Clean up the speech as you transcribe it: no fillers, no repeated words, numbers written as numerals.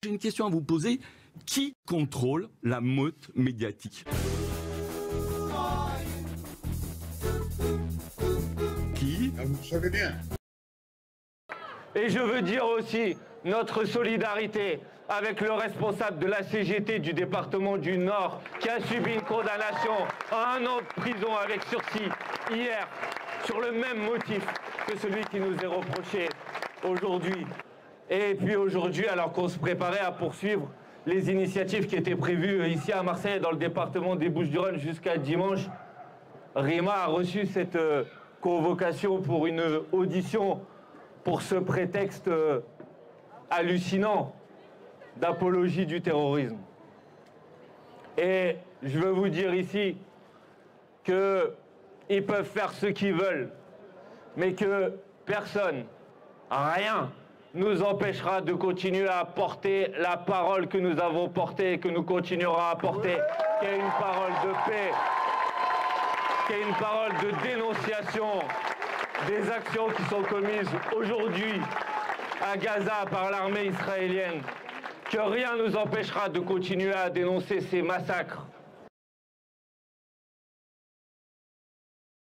J'ai une question à vous poser. Qui contrôle la meute médiatique? Qui? Vous le savez bien. Et je veux dire aussi notre solidarité avec le responsable de la CGT du département du Nord qui a subi une condamnation à 1 an de prison avec sursis hier sur le même motif que celui qui nous est reproché aujourd'hui. Et puis aujourd'hui, alors qu'on se préparait à poursuivre les initiatives qui étaient prévues ici à Marseille, dans le département des Bouches-du-Rhône jusqu'à dimanche, Rima a reçu cette convocation pour une audition pour ce prétexte hallucinant d'apologie du terrorisme. Et je veux vous dire ici qu'ils peuvent faire ce qu'ils veulent, mais que personne, rien, nous empêchera de continuer à porter la parole que nous avons portée et que nous continuerons à porter, qui est une parole de paix, qui est une parole de dénonciation des actions qui sont commises aujourd'hui à Gaza par l'armée israélienne, que rien ne nous empêchera de continuer à dénoncer ces massacres